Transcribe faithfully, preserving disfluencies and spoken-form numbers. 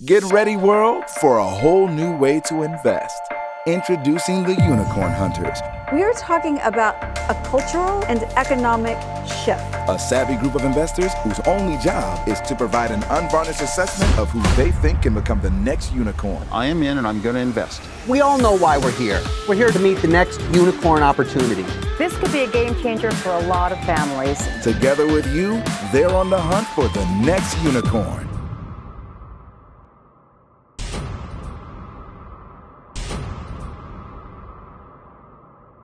Get ready, world, for a whole new way to invest. Introducing the Unicorn Hunters. We are talking about a cultural and economic shift. A savvy group of investors whose only job is to provide an unvarnished assessment of who they think can become the next unicorn. I am in and I'm going to invest. We all know why we're here. We're here to meet the next unicorn opportunity. This could be a game changer for a lot of families. Together with you, they're on the hunt for the next unicorn.